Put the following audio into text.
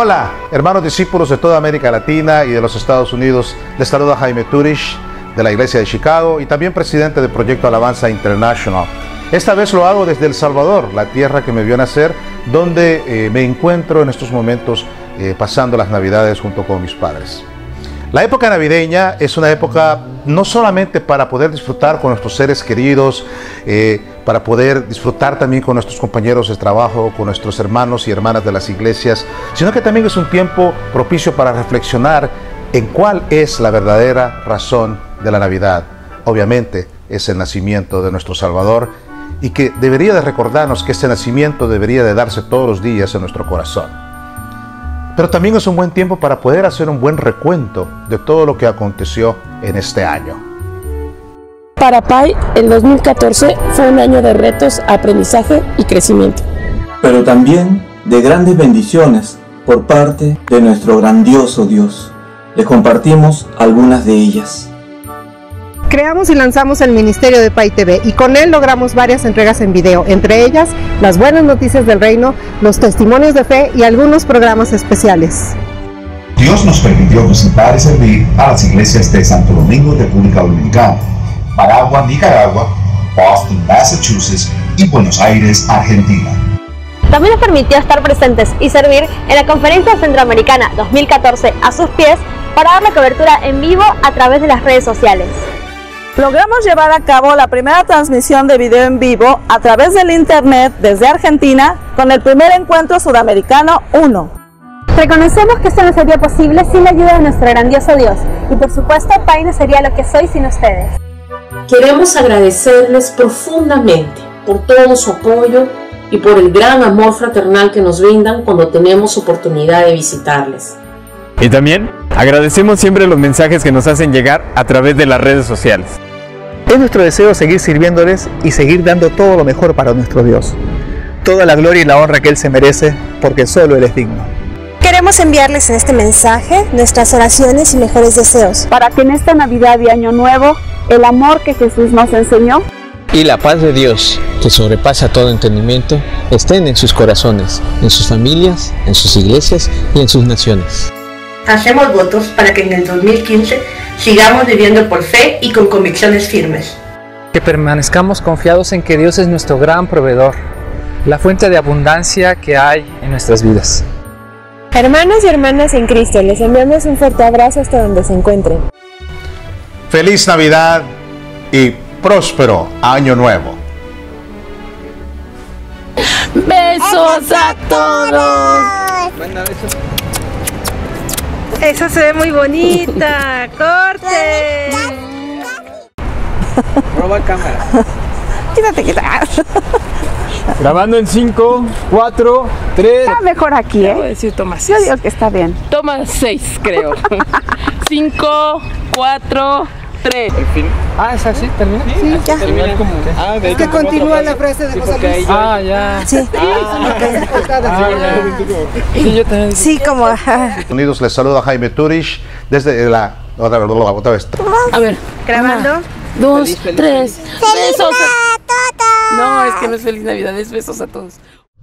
Hola, hermanos discípulos de toda América Latina y de los Estados Unidos. Les saluda Jaime Turish de la Iglesia de Chicago y también presidente del Proyecto Alabanza International. Esta vez lo hago desde El Salvador, la tierra que me vio nacer, donde me encuentro en estos momentos pasando las Navidades junto con mis padres. La época navideña es una época no solamente para poder disfrutar con nuestros seres queridos, para poder disfrutar también con nuestros compañeros de trabajo, con nuestros hermanos y hermanas de las iglesias, sino que también es un tiempo propicio para reflexionar en cuál es la verdadera razón de la Navidad. Obviamente es el nacimiento de nuestro Salvador y que debería de recordarnos que ese nacimiento debería de darse todos los días en nuestro corazón. Pero también es un buen tiempo para poder hacer un buen recuento de todo lo que aconteció en este año. Para Pai, el 2014 fue un año de retos, aprendizaje y crecimiento. Pero también de grandes bendiciones por parte de nuestro grandioso Dios. Les compartimos algunas de ellas. Creamos y lanzamos el Ministerio de Pai TV y con él logramos varias entregas en video, entre ellas las buenas noticias del reino, los testimonios de fe y algunos programas especiales. Dios nos permitió visitar y servir a las iglesias de Santo Domingo, República Dominicana, Managua, Nicaragua, Boston, Massachusetts y Buenos Aires, Argentina. También nos permitió estar presentes y servir en la Conferencia Centroamericana 2014 a sus pies para dar la cobertura en vivo a través de las redes sociales. Logramos llevar a cabo la primera transmisión de video en vivo a través del internet desde Argentina con el primer encuentro sudamericano 1. Reconocemos que esto no sería posible sin la ayuda de nuestro grandioso Dios y por supuesto Pai no sería lo que soy sin ustedes. Queremos agradecerles profundamente por todo su apoyo y por el gran amor fraternal que nos brindan cuando tenemos oportunidad de visitarles. Y también agradecemos siempre los mensajes que nos hacen llegar a través de las redes sociales. Es nuestro deseo seguir sirviéndoles y seguir dando todo lo mejor para nuestro Dios. Toda la gloria y la honra que Él se merece, porque solo Él es digno. Queremos enviarles en este mensaje nuestras oraciones y mejores deseos. Para que en esta Navidad y Año Nuevo, el amor que Jesús nos enseñó y la paz de Dios, que sobrepasa todo entendimiento, estén en sus corazones, en sus familias, en sus iglesias y en sus naciones. Hacemos votos para que en el 2015 sigamos viviendo por fe y con convicciones firmes. Que permanezcamos confiados en que Dios es nuestro gran proveedor, la fuente de abundancia que hay en nuestras vidas. Hermanos y hermanas en Cristo, les enviamos un fuerte abrazo hasta donde se encuentren. Feliz Navidad y próspero Año Nuevo. ¡Besos a todos! Bueno, esa se ve muy bonita. ¡Corte! Roba cámara. Quítate. Grabando en 5, 4, 3. Está mejor aquí, ¿eh? Voy a decir toma 6. Yo digo que está bien. Toma 6, creo. 5, 4, 3. ¿Es así? ¿Termina? Sí, ya. Termina como... Es que continúa la frase de José Luis. Ya. Sí. Sí, yo también. Sí, como... Unidos, les saluda Jaime Turish desde la... Otra vez. A ver. Grabando. 2, 3. Besos a todos. No, es que no es Feliz Navidad, es besos a todos.